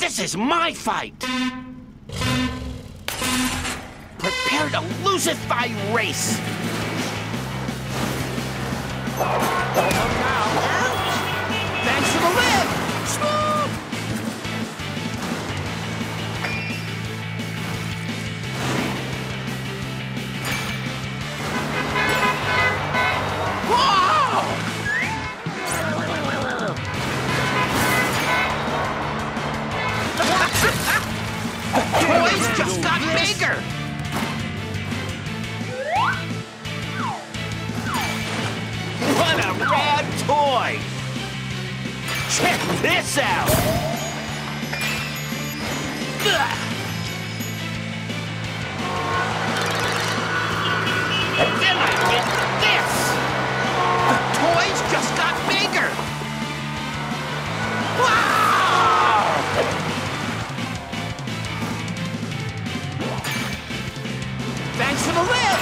This is my fight! Prepare to lose-it-by race! Thanks for the lift! Smooth! Whoa! The toys just got bigger! What a rad toy! Check this out! Ugh. Then I get this! The toys just got bigger! Wow! Thanks for the lift!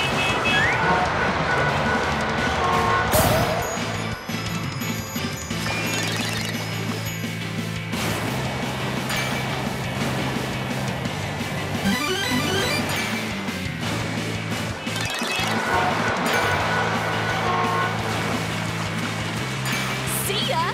See ya!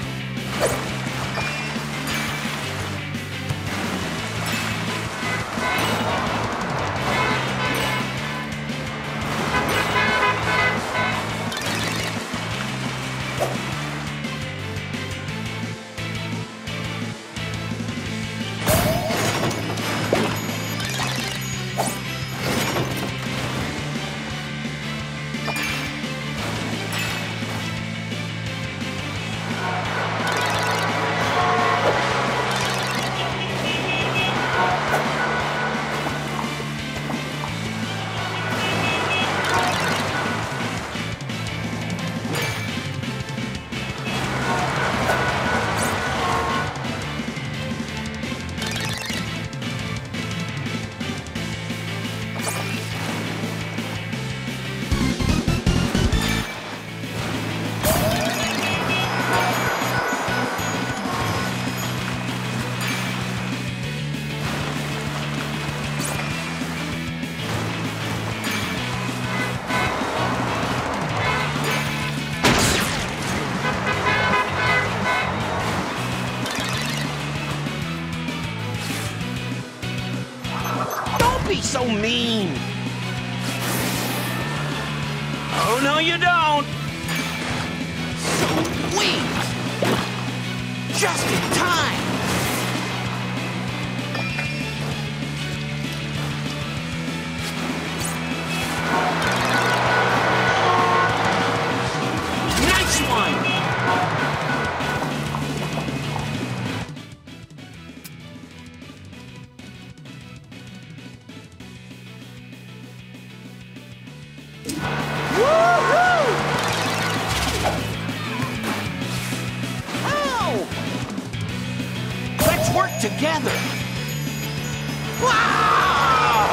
Don't be so mean! Oh, no, you don't! Sweet! Just in time! Nice one! Woo-hoo! Ow! Let's work together! Wow!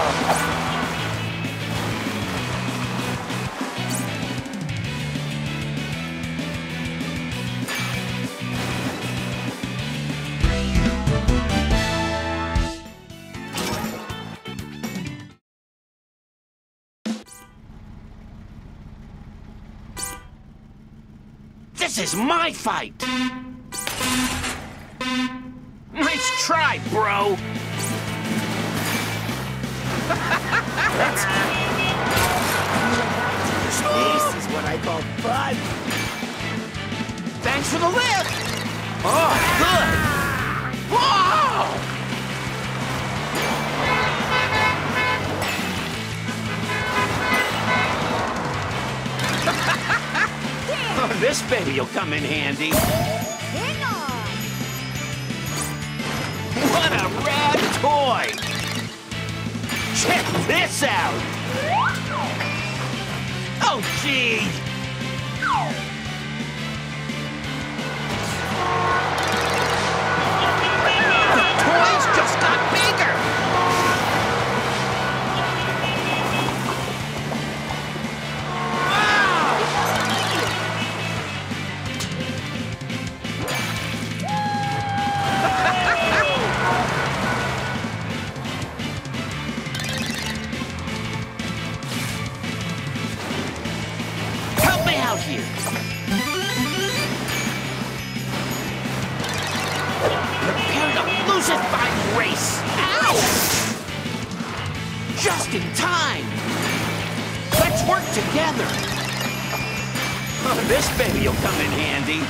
This is my fight! Nice try, bro! This is what I call fun. Thanks for the lift! Oh, good! Whoa! Oh, this baby will come in handy. Hang on! What a rad toy! Check this out! Oh, gee! The toys just got bigger! Wow! out here. Prepare to lose it by race. Ow! Just in time. Let's work together. Oh, this baby will come in handy.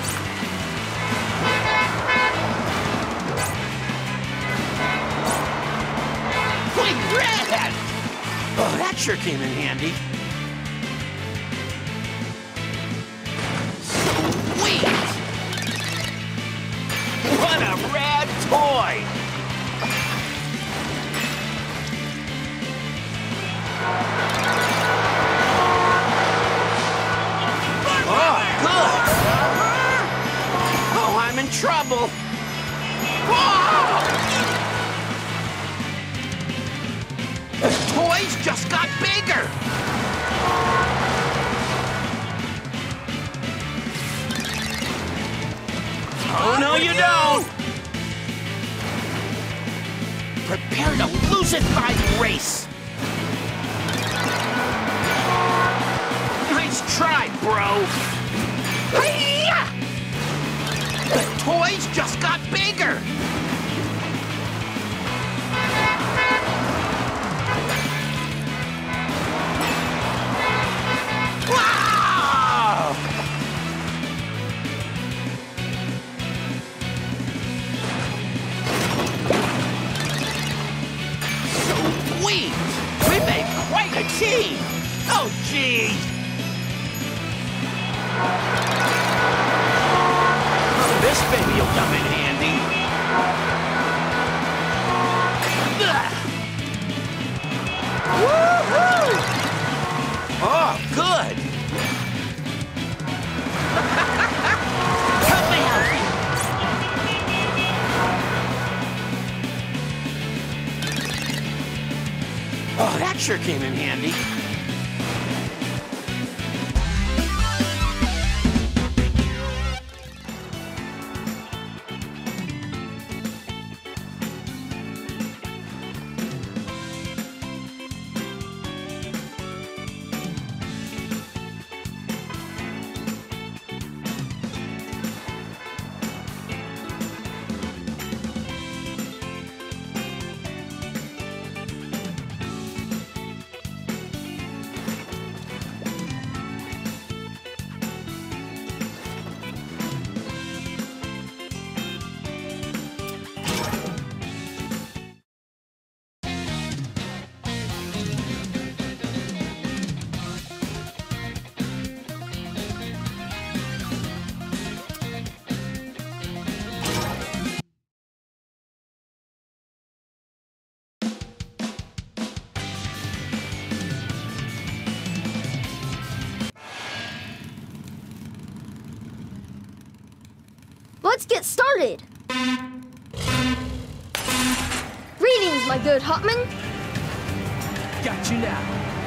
Quick red! Oh, that sure came in handy. Sweet! What a rad toy! Oh, good! Oh, I'm in trouble! Whoa! The toys just got bigger! Oh, no, you don't! Prepare to lose it by race! Nice try, bro! Hi-ya! The toys just got bigger! Wow! Sweet! We made quite a team! Oh, gee! Oh, this baby will come in handy. Ugh. Woo-hoo! Oh, good! Help me out! Oh, that sure came in handy. Let's get started. Greetings, my good Hotman. Got you now.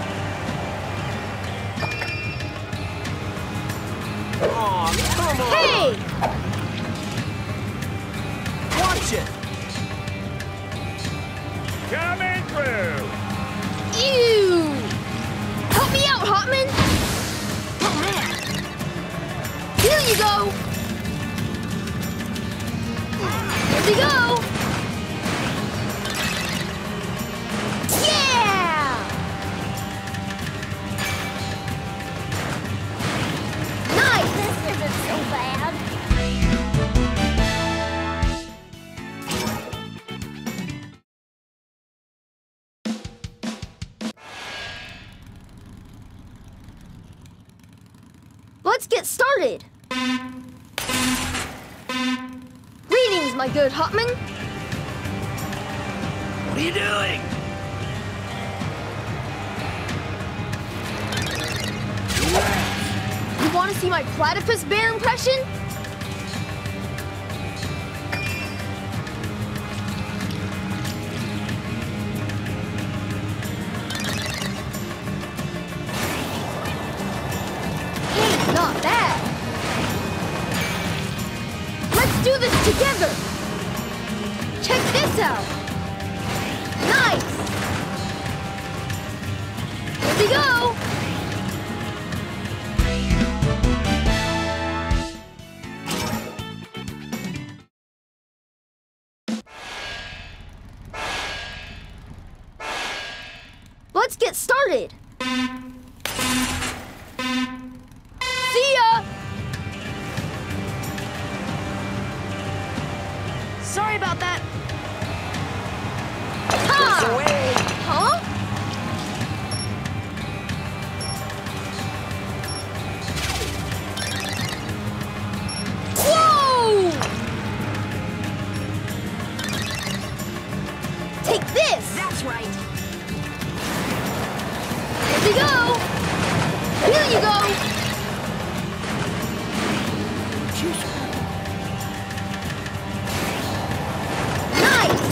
Aw, come on. Hey! Watch it. Coming through. Ew! Help me out, Hotman. Oh, man. Here you go. Here we go! Yeah! Nice! This isn't so bad. Let's get started. Greetings, my good Hotman. What are you doing? You want to see my platypus bear impression? Hey, not bad. Let's do this together. Check this out. Nice. Here we go. started. See ya! Sorry about that. Ha! Away. Huh? Whoa! Take this! That's right. Here we go! Here you go! Nice!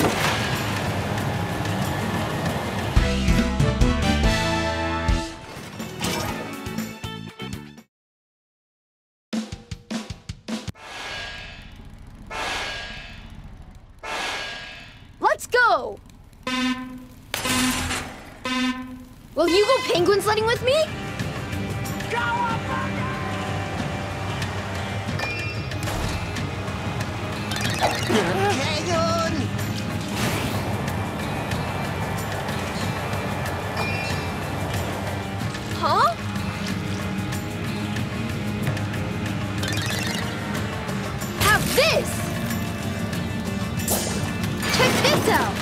Let's go! Will you go penguin sledding with me? Hang on. Huh? Have this! Check this out!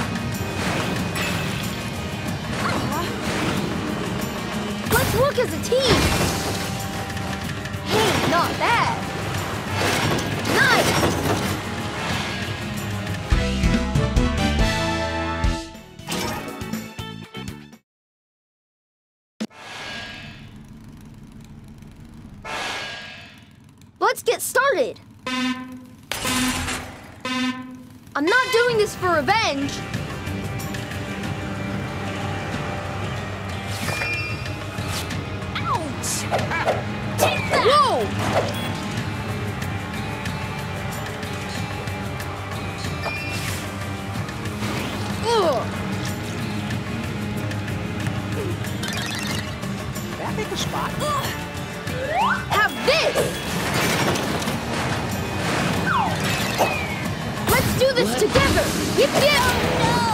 Let's work as a team! Hey, not bad! Nice! Let's get started! I'm not doing this for revenge! Ouch! Take that! Whoa! Ugh! That make a spot. Have this! Let's do this together! Yip yip!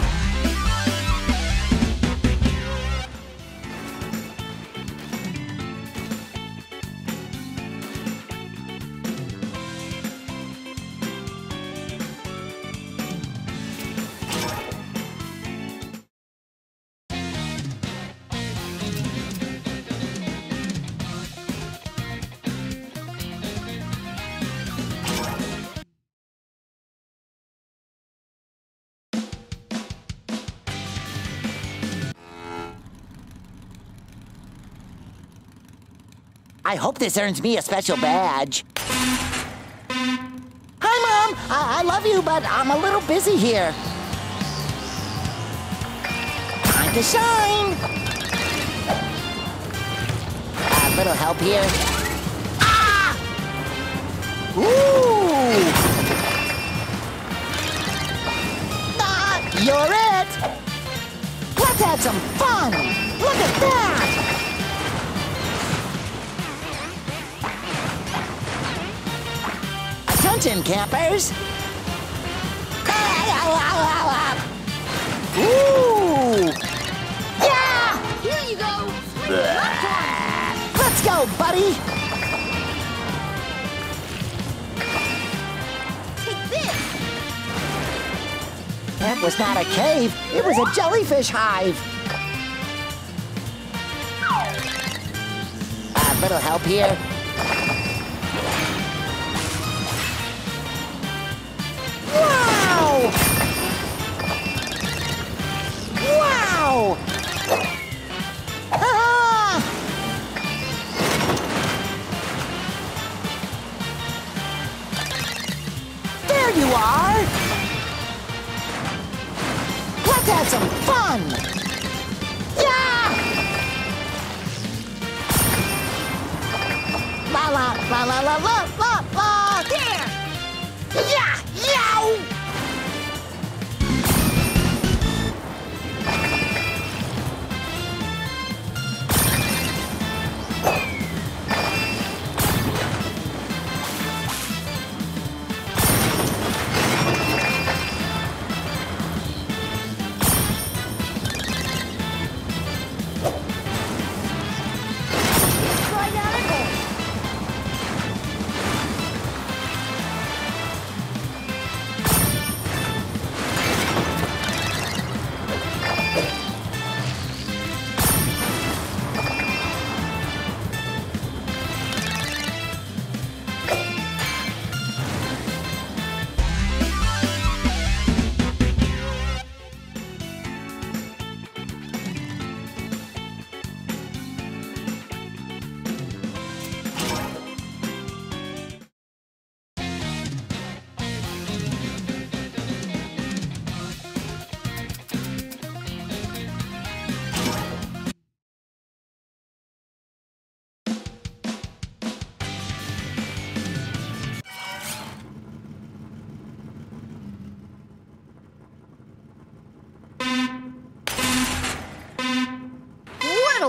I hope this earns me a special badge. Hi, Mom. I love you, but I'm a little busy here. Time to shine. A little help here. Ah! Ooh! Ah, you're it! Let's have some fun! Look at that! Attention, campers! Ooh! Yeah! Here you go! Let's go, buddy! Take this! That was not a cave, it was a jellyfish hive. A little help here. Wow! Wow! Ah! There you are! Let's have some fun! Yeah! La la la la la la la la! There! Yeah! Yow!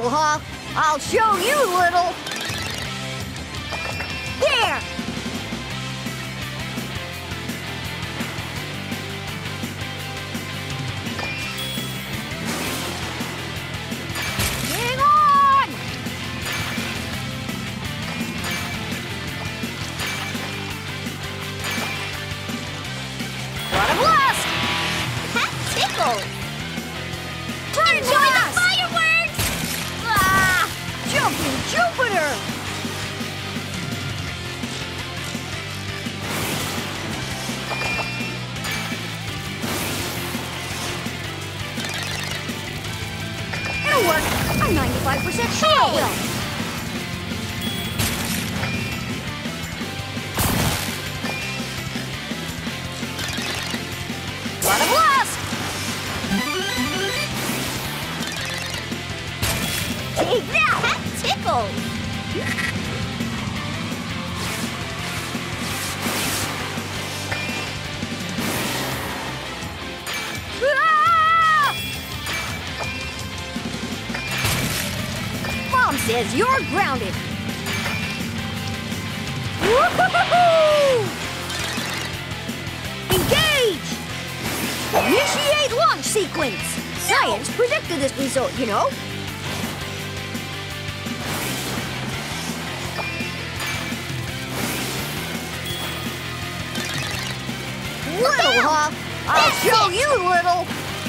Little, huh? I'll show you, little. There! Hang on! What a blast! That tickles. Turn Enjoy the blast! fireworks! Ah! Jumping Jupiter! It'll work. I'm 95% sure it will. What a blast! Take that! That tickles. Ah! Mom says you're grounded. Woo-hoo-hoo-hoo! Engage! Initiate launch sequence. Science predicted this result, you know. Little, huh? I'll show you, little.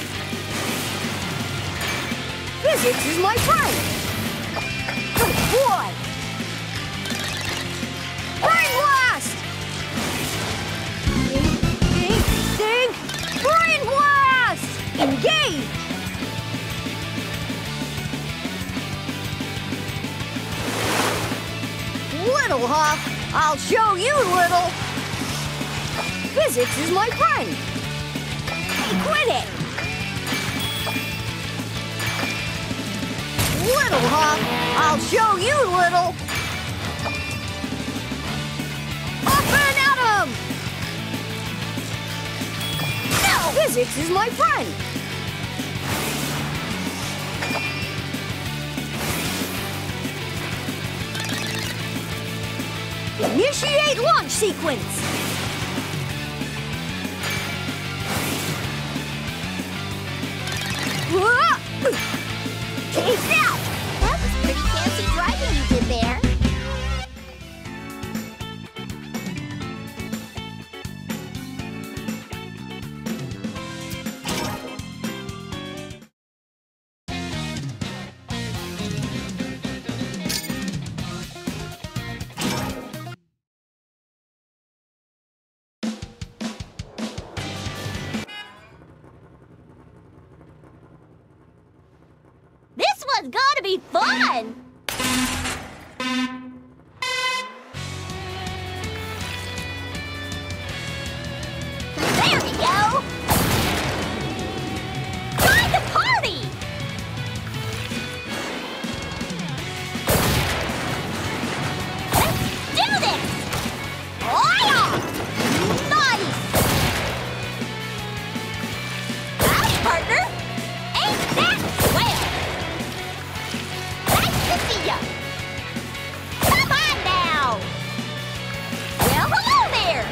Physics is my friend. Good boy. Brain blast! Ding, ding, brain blast! Engage! Little, huh? I'll show you, little. Physics is my friend. Hey, quit it! Little, huh? I'll show you, little. Up and at 'em! No! Physics is my friend. Initiate launch sequence. Take that! That was pretty fancy driving you did there. This one's gonna be fun! There we go! Join the party! Let's do this! Oh yeah! Nice! Howdy, partner! Ain't that swell? Nice to see ya! Come on now! Well, hello there!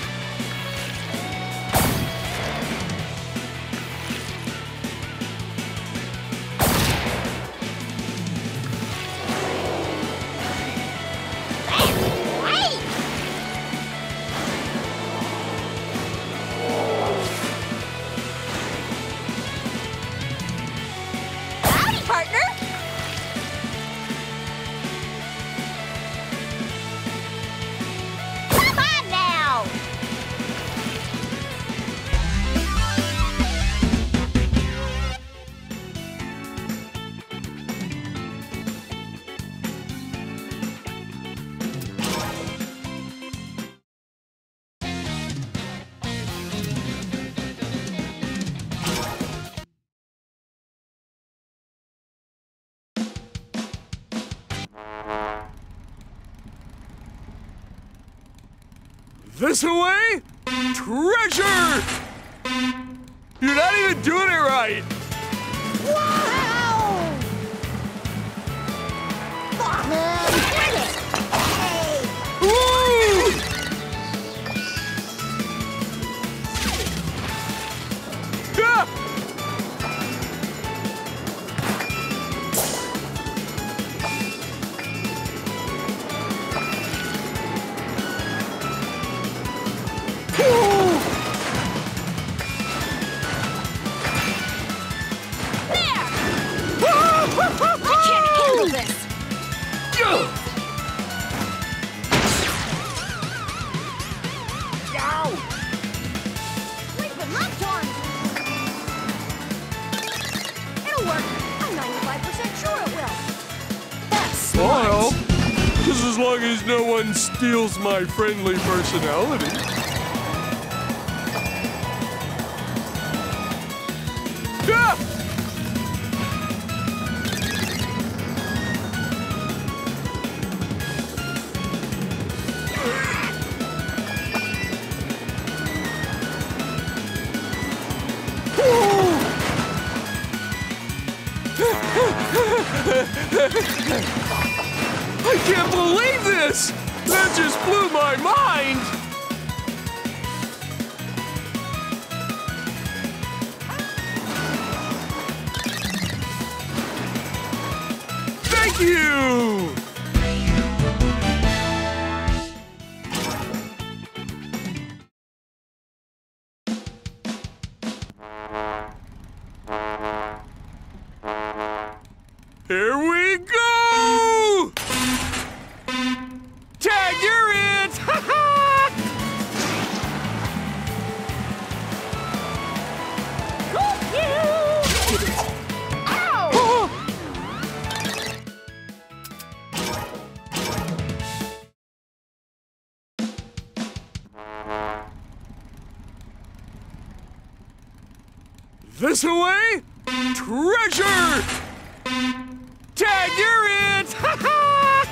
That's great! Howdy, partner! Come on now! This away? Treasure! You're not even doing it right! Wow! Just as long as no one steals my friendly personality. Ah! I can't believe this! That just blew my mind! Thank you! Here we go! Tag, you're it! Ha ha! Ow! This away? Treasure! Tag, you're it! Ha ha!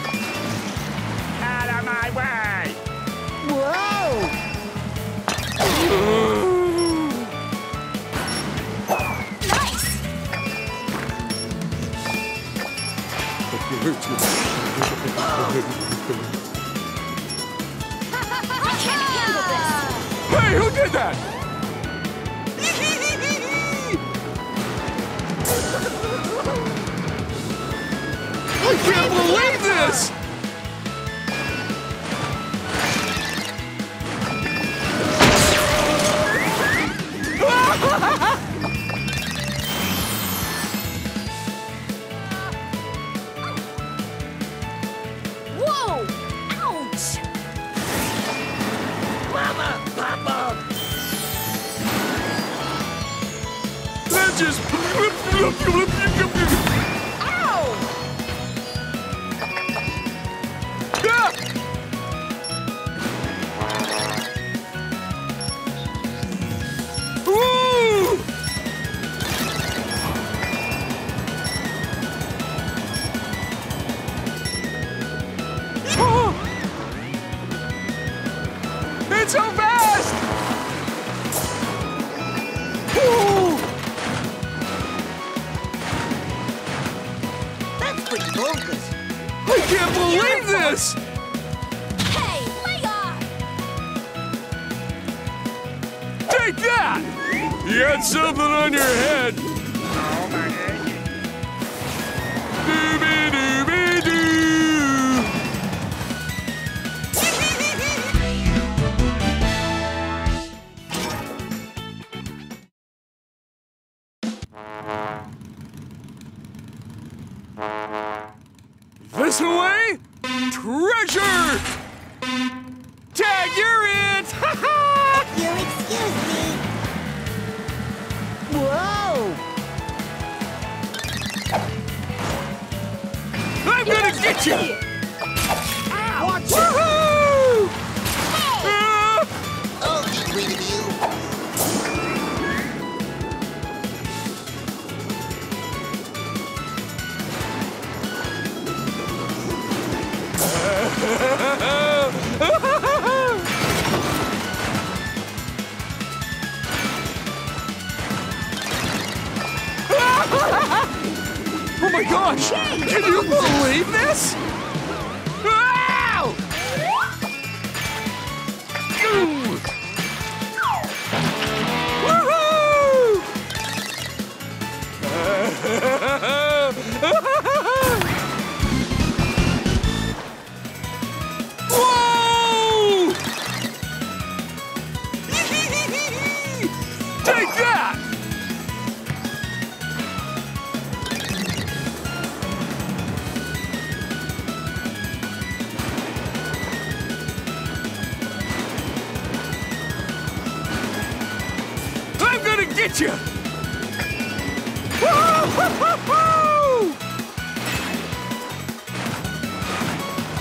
Out of my way! Whoa! I can't handle this. Hey, who did that? I can't believe this! Whoa! Ouch! Mama! Papa! That just... Ow! Ah! Woo! Oh! It's so fast! Woo! That's pretty bogus. I can't believe this! Hey, lay off! Take that! You got something on your head. Oh, my head. Doobie-doobie-doo! This away? Treasure! Tag, you're it! Ha ha! You excuse me. Whoa! I'm gonna get you! Watch it! Woohoo! Ah! I'll get rid of you. Oh my gosh! Can you believe this? Ow! Ooh! Whoa! Take that! I'm gonna get you! Woo-hoo-hoo-hoo!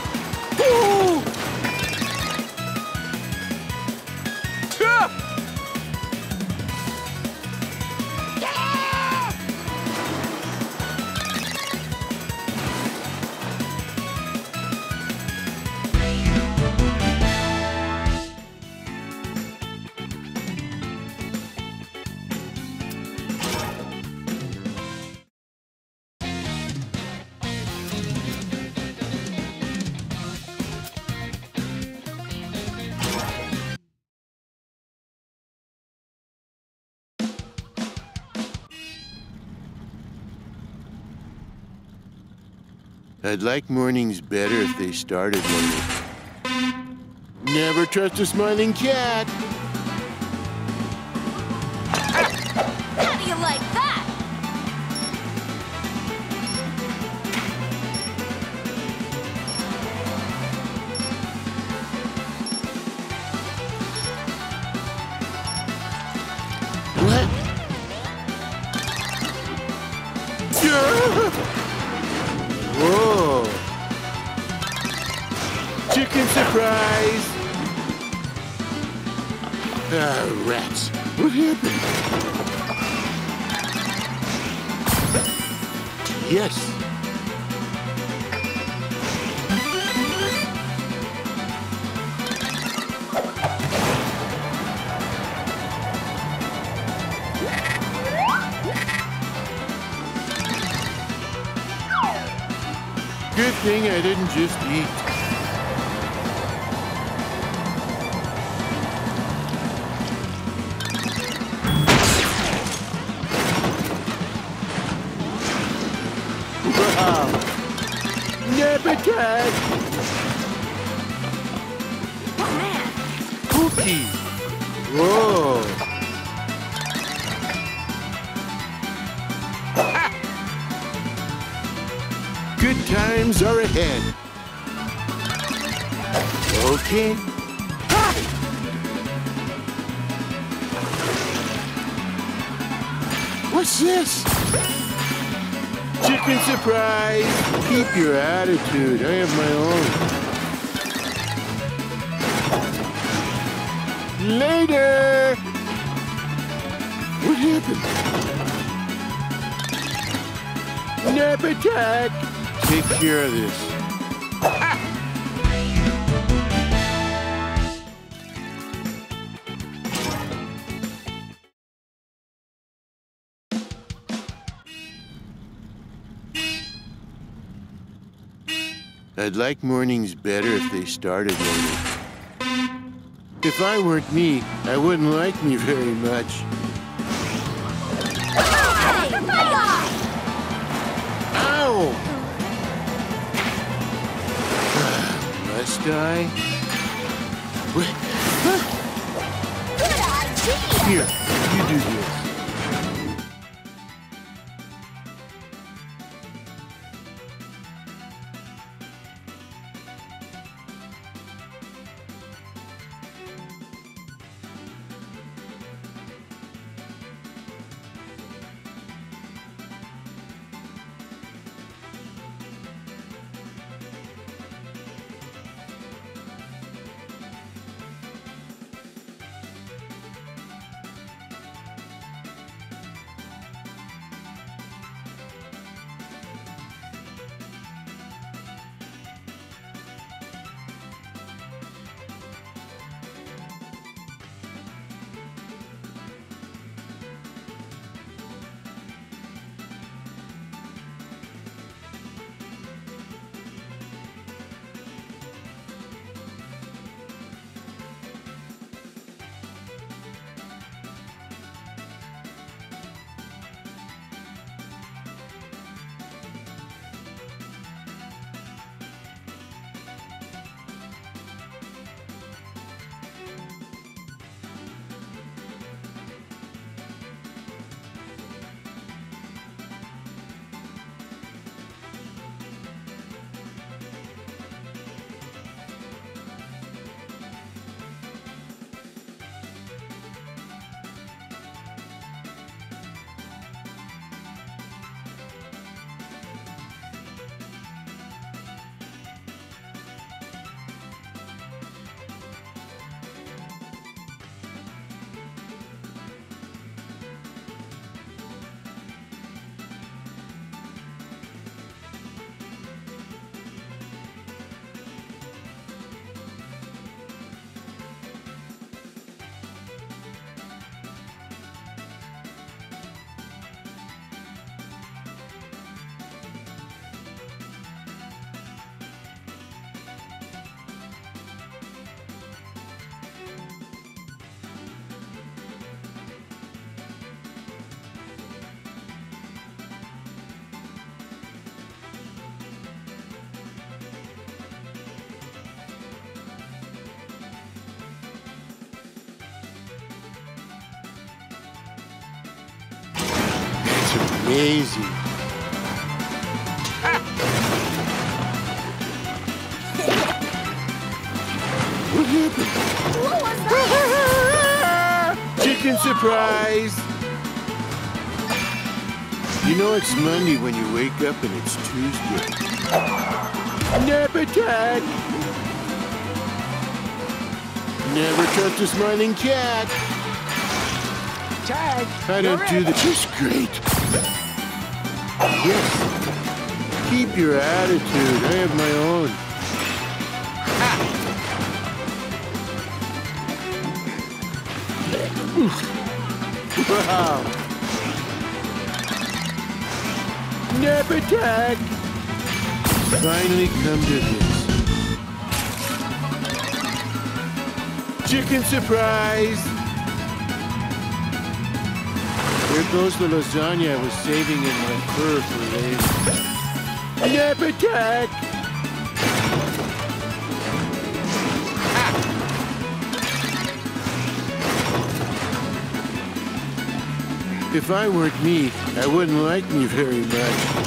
I'd like mornings better if they started later. Never trust a smiling cat. How do you like that? What? Whoa! Chicken surprise! Ah, rats. What happened? Yes. Good thing I didn't just eat. Wow! Nap attack! Oh, man. Cookie! Whoa! Good times are ahead. Okay. Ha! What's this? Chicken surprise. Keep your attitude. I have my own. Later. What happened? Nap attack. Take care of this. I'd like mornings better if they started later. If I weren't me, I wouldn't like me very much. Hey, lay off! Ow! Must I? Wait. Huh? Good idea! Here, you do this. amazing. What happened? What was that? Chicken surprise! You know it's Monday when you wake up and it's Tuesday. Nap attack! Never trust a smiling cat. Tag. I don't do the just great. Yes. Keep your attitude. I have my own. Wow. Nap attack. Finally come to this. Chicken surprise. There goes the lasagna I was saving in my fur for later. Nap attack! If I weren't me, I wouldn't like me very much.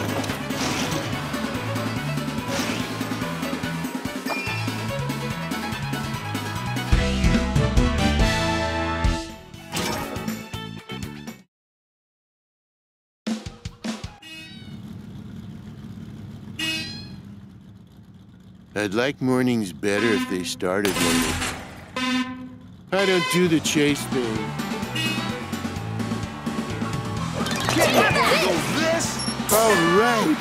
I'd like mornings better if they started later. I don't do the chase thing. Can't handle this. All right.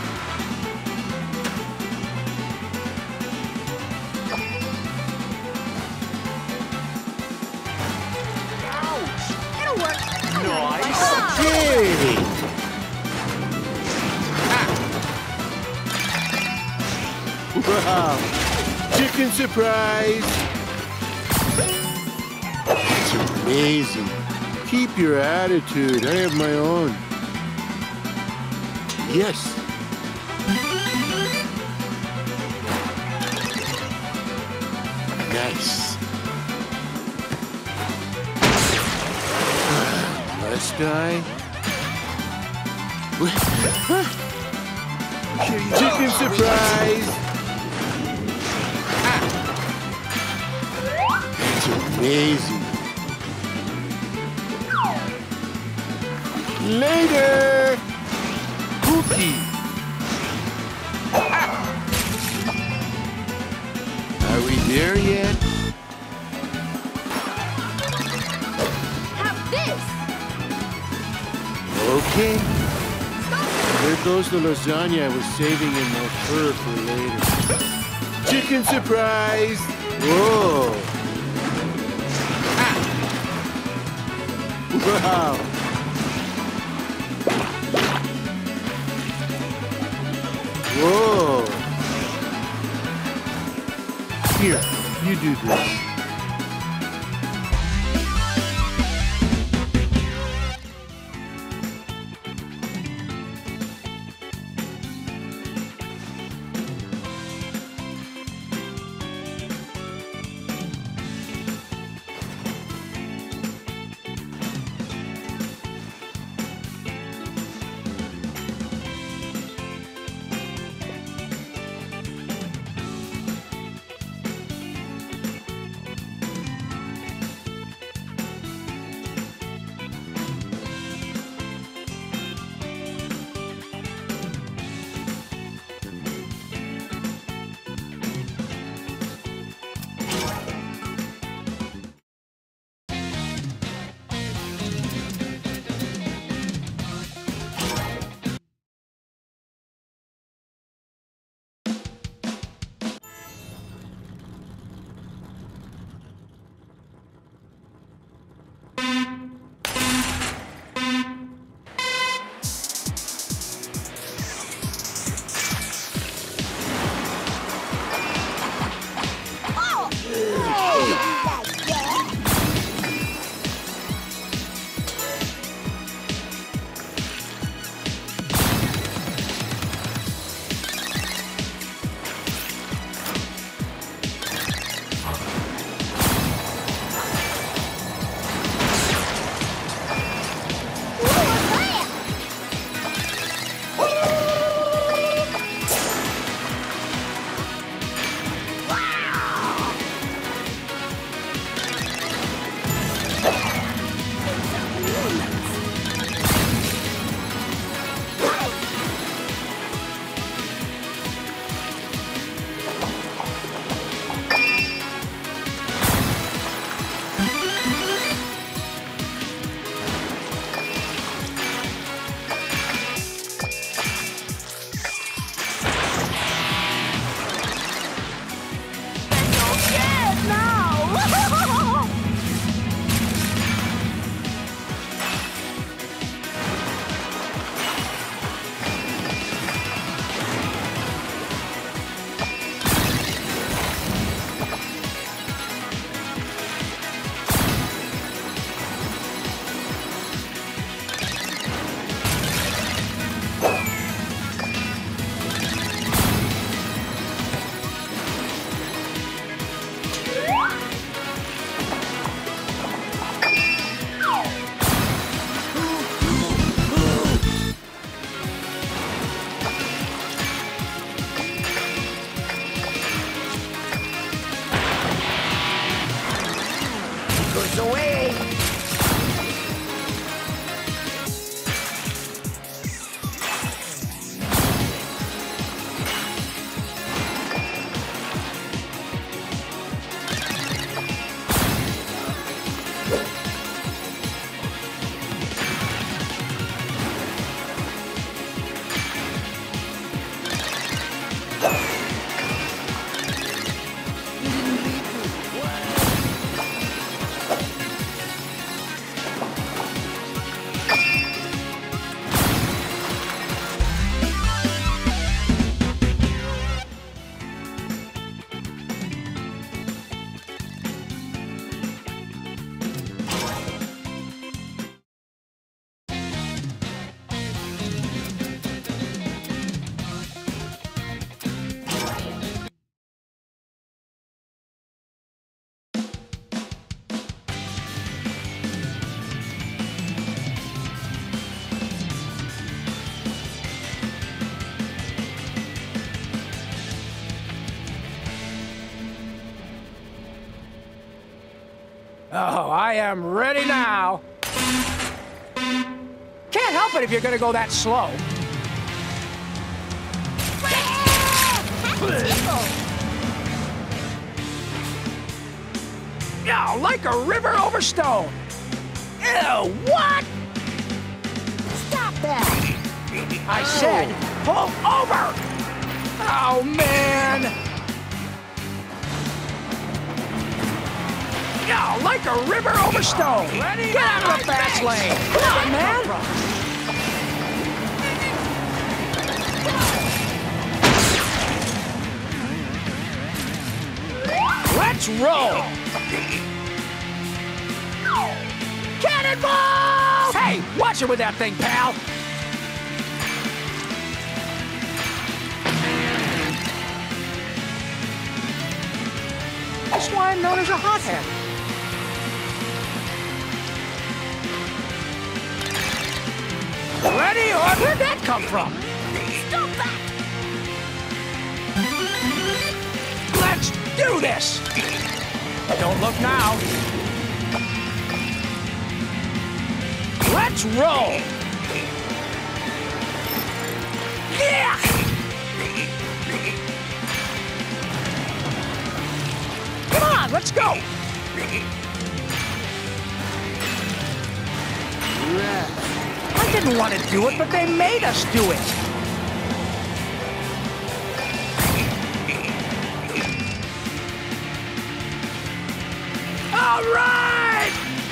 Ouch. It'll work. Nice. Hey! Wow! Chicken surprise! It's amazing. Keep your attitude. I have my own. Yes. Nice. Must I? Chicken surprise! It's amazing. Later! Cookie! Are we there yet? Have this! Okay. There goes the lasagna I was saving in my fur for later. Chicken surprise! Whoa! Wow! Whoa! Here, you do this. Oh, I am ready now. Can't help it if you're gonna go that slow. Yeah, like a river over stone. Ew, what? Stop that! I said, pull over! Oh, man! Yeah, like a river over stone. Get out of the fast lane. Come on, man. Let's roll. Cannonball! Hey, watch it with that thing, pal. That's why I'm known as a hothead. Ready, or where'd that come from? Stop that! Let's do this! Don't look now. Let's roll! Yeah! Come on, let's go! I didn't want to do it, but they made us do it. All right!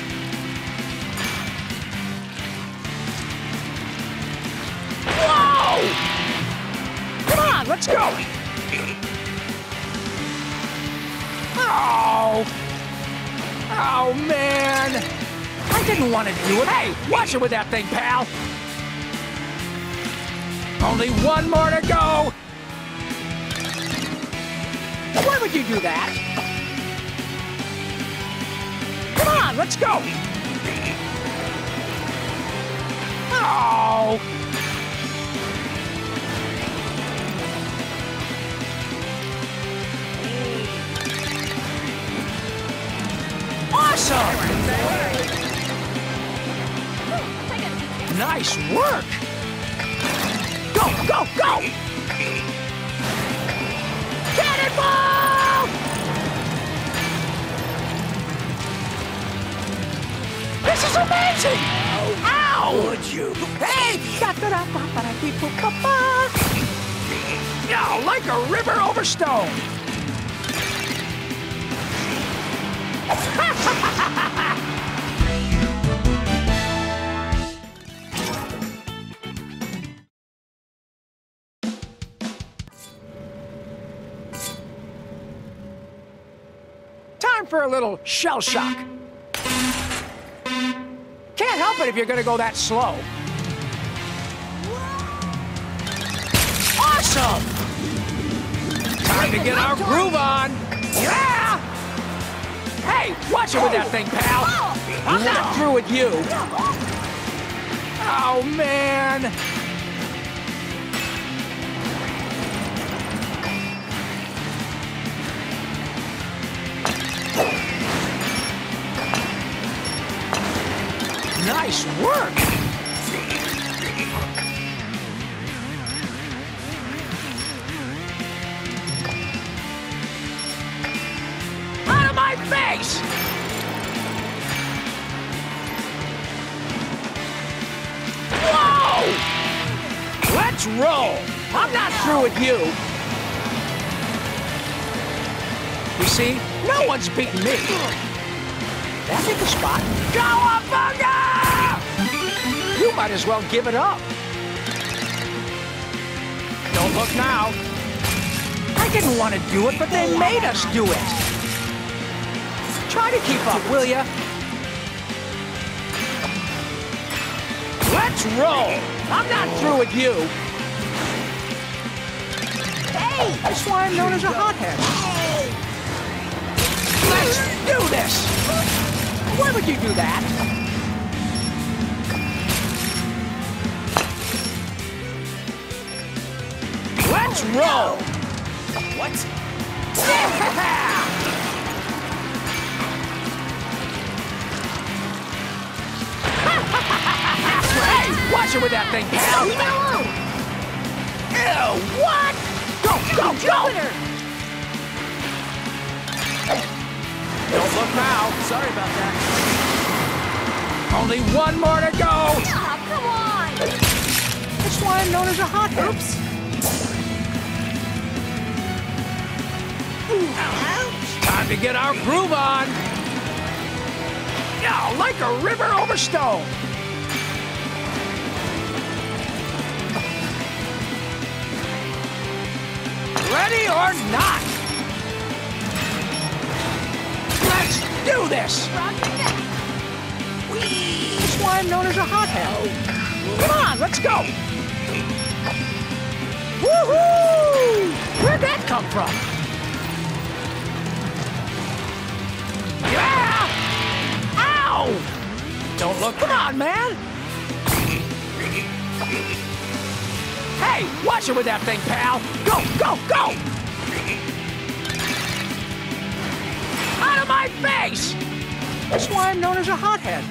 Whoa! Come on, let's go! Oh! Oh, man! I didn't want to do it. Hey, watch it with that thing, pal. Only one more to go. Why would you do that? Come on, let's go. Oh. Awesome. Nice work! Go, go, go! Cannonball! This is amazing! Ow! Would you? Hey! Yeah, like a river over stone. Time for a little shell shock. Can't help it if you're gonna go that slow. Awesome! Time to get our groove on. Yeah! Hey, watch it with that thing, pal. I'm not through with you. Oh, man. Nice work! Out of my face! Whoa! Let's roll! I'm not through with you. You see, no one's beaten me. That's a good spot. Cowabunga! You might as well give it up. Don't look now. I didn't want to do it, but they made us do it. Try to keep up, will ya? Let's roll. I'm not through with you. Hey, that's why I'm known as a hothead. Let's do this. Why would you do that? Let's roll! What? Yeah! watch it with that thing, pal. Leave me alone. Ew, what? Go, go, go! Jupiter. Don't look now. Sorry about that. Only one more to go. Oh, come on. That's why I'm known as a hothead. Oops. Time to get our groove on. Yeah, like a river over stone. Ready or not? Let's do this. Rock your neck. That's why I'm known as a hothead. Come on, let's go. Woohoo! Where'd that come from? Yeah! Ow! Don't look. Come on, man. Hey, watch it with that thing, pal. Go, go, go! Out of my face! That's why I'm known as a hothead.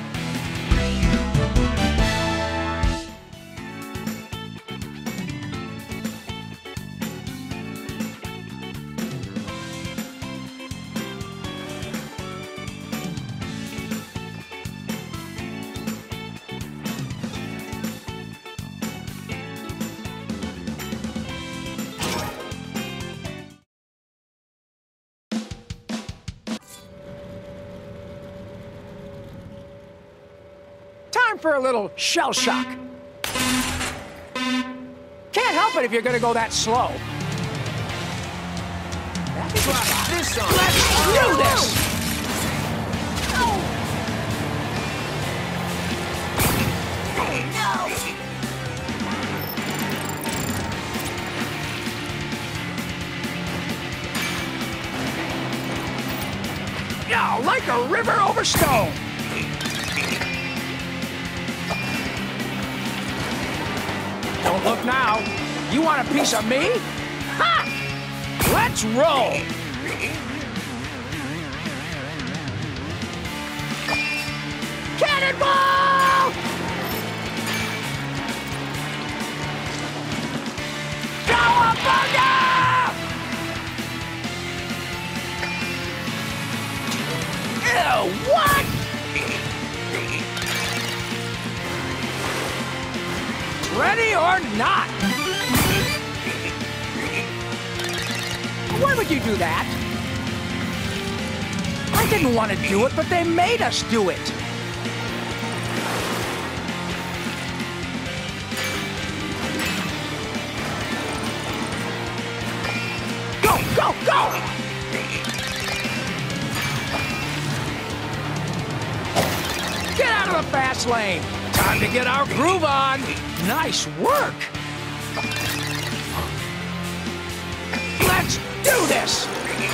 Time for a little shell shock. Can't help it if you're gonna go that slow. That is This on. Let's do this! Yeah, like a river over stone. Don't look now. You want a piece of me? Ha! Let's roll. Cannonball! Cowabunga! Ew, what? Ready or not? Why would you do that? I didn't want to do it, but they made us do it. Go, go, go! Get out of the fast lane. Time to get our groove on. Nice work. Let's do this.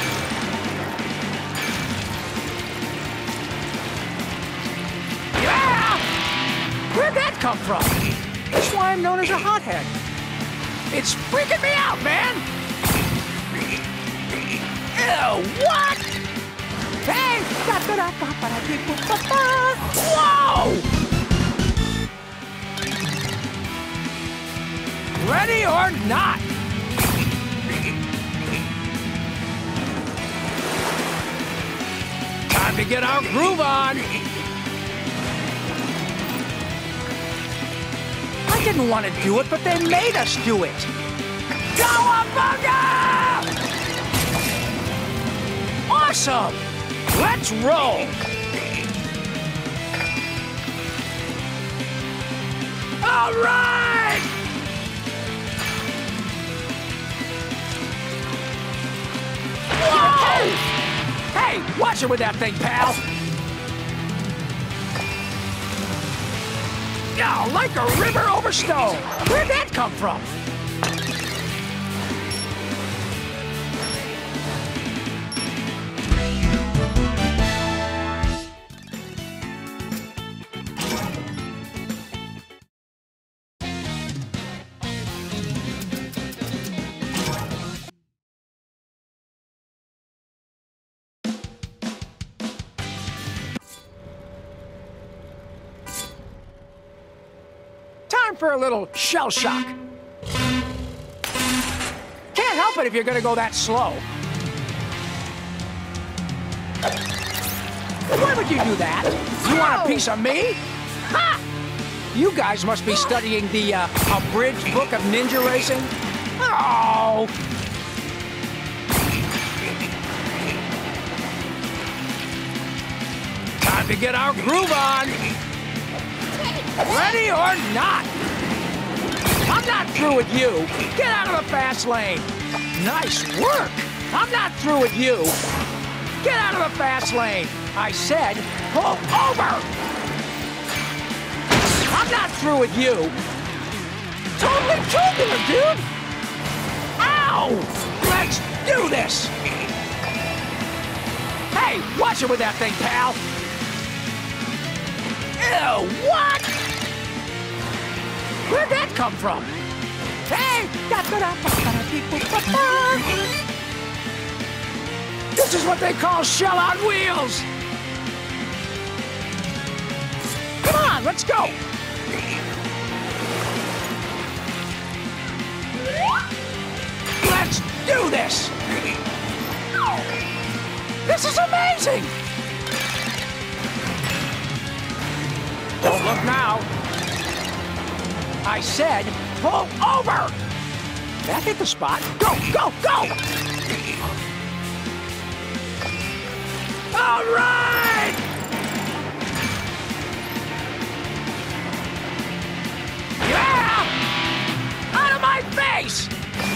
Yeah! Where'd that come from? That's why I'm known as a hothead. It's freaking me out, man. Ew, what? Hey! Whoa! Ready or not? Time to get our groove on. I didn't want to do it, but they made us do it. Cowabunga! Awesome! Let's roll! All right! Whoa! Hey, watch it with that thing, pal! Yeah, like a river over stone. Where'd that come from? for a little shell shock. Can't help it if you're gonna go that slow. Why would you do that? You want a piece of me? Ha! You guys must be studying the abridged book of ninja racing. Oh! Time to get our groove on. Ready or not? I'm not through with you. Get out of the fast lane. Nice work. I'm not through with you. Get out of the fast lane. I said, pull over. I'm not through with you. Totally tubular, dude. Ow! Let's do this. Hey, watch it with that thing, pal. Ew, what? Where'd that come from? Hey! This is what they call shell on wheels! Come on, let's go! Let's do this! This is amazing! Don't look now. I said, pull over! That hit the spot. Go, go, go! All right! Yeah! Out of my face!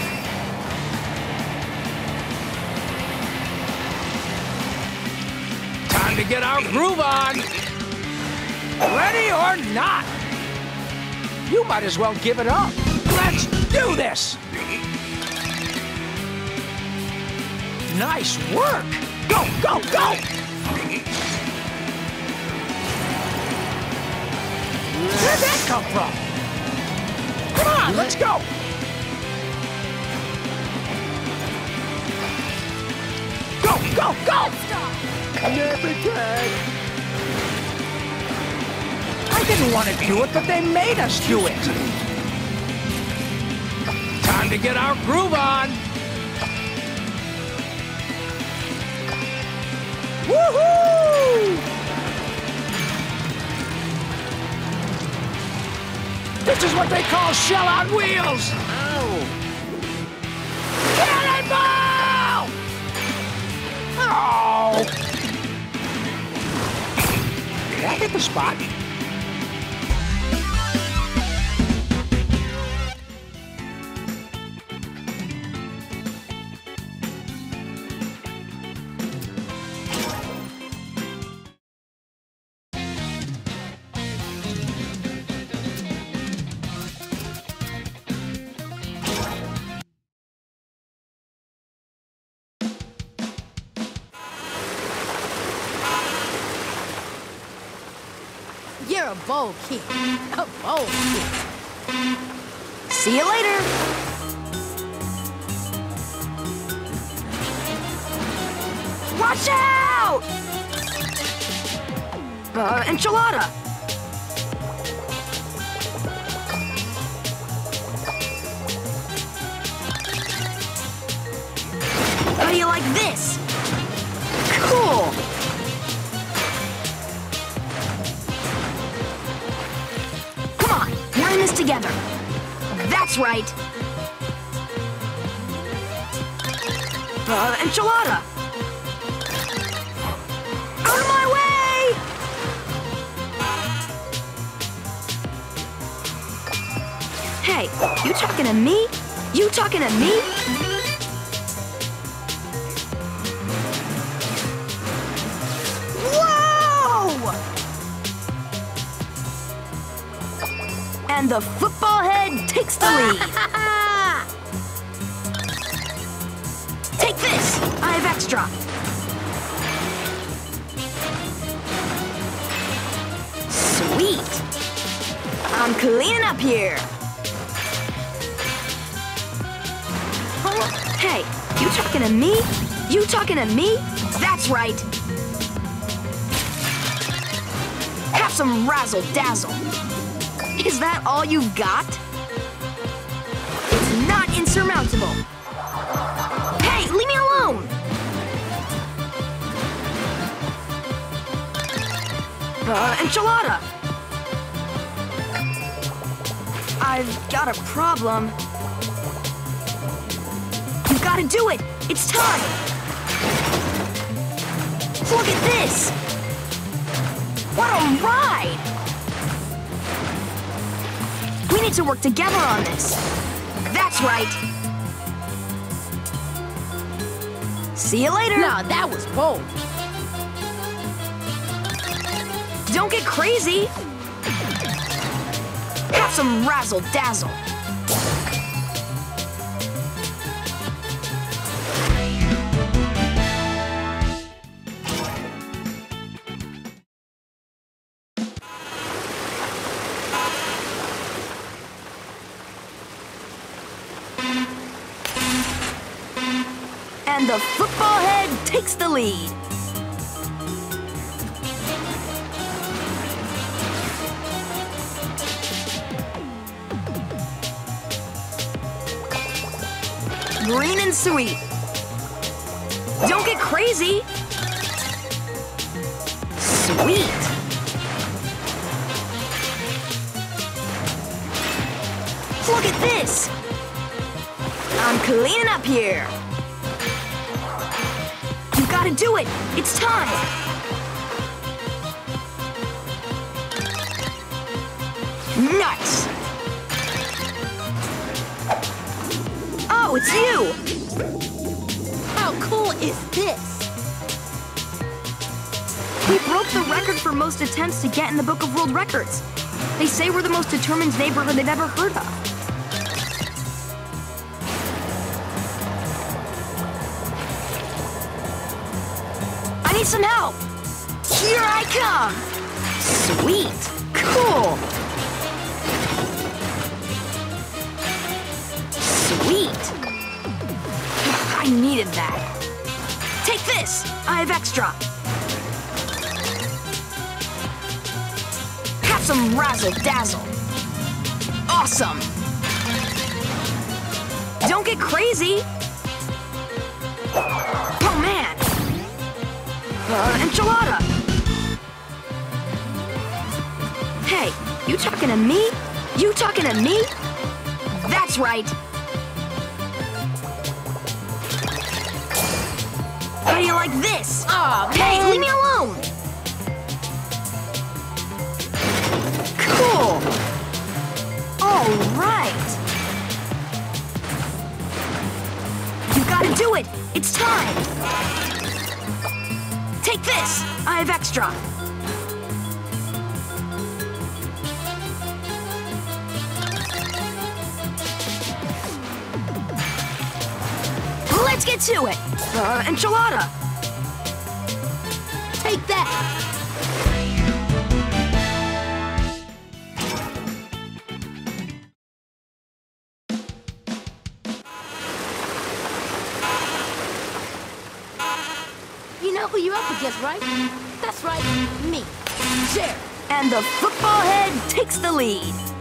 Time to get our groove on. Ready or not? You might as well give it up. Let's do this! Nice work! Go, go, go! Where'd that come from? Come on, let's go! Go, go, go! Never tag. I didn't want to do it, but they made us do it. Time to get our groove on. Woohoo! This is what they call shell on wheels. Ow! Cannonball! Oh! Did that hit the spot? You're a bold kid. A bold kid. See you later. Watch out! Enchilada. How do you like this? Cool. We're in this together. That's right. Enchilada. Out of my way! Hey, you talking to me? You talking to me? Whoa! And the football head takes the lead. Take this! I have extra. Sweet! I'm cleaning up here. Hey, you talking to me? You talking to me? That's right. Have some razzle-dazzle. Is that all you've got? It's not insurmountable. Hey, leave me alone! Enchilada! I've got a problem. You've got to do it! It's time! Look at this! What a ride! We need to work together on this. That's right. See you later. Nah, that was bold. Don't get crazy. Have some razzle-dazzle. And the football head takes the lead. Green and sweet. Don't get crazy. Sweet. Look at this. I'm cleaning up here. You gotta do it. It's time. Nuts. Oh, it's you! How cool is this? We broke the record for most attempts to get in the Book of World Records. They say we're the most determined neighborhood they've ever heard of. I need some help! Here I come! Sweet! Cool! Sweet! I needed that. Take this! I have extra. Have some razzle-dazzle. Awesome! Don't get crazy! Oh, man! Enchilada! Hey, you talking to me? You talking to me? That's right! How do you like this? Aw, Hey, man. leave me alone! Cool! All right! You gotta do it! It's time! Take this! I have extra! Let's get to it! Enchilada! Take that! You know who you're up against, right? That's right, me, Jerry. And the football head takes the lead.